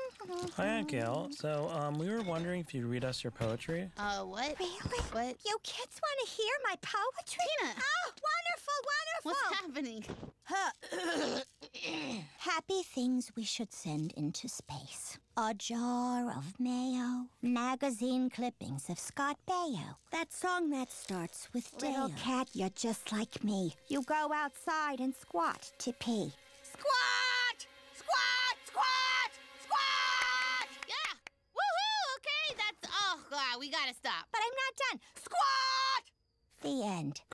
Hi, Aunt Gayle. So, we were wondering if you'd read us your poetry. What? Really? What? You kids want to hear my poetry? Tina! Oh, wonderful, wonderful! What's happening? Happy things we should send into space. A jar of mayo. Magazine clippings of Scott Baio. That song that starts with Little cat, you're just like me. You go outside and squat to pee. Squat! Squat! Squat! Squat! Yeah! Woohoo! Okay, that's... Oh, God, we gotta stop. But I'm not done. Squat! The end.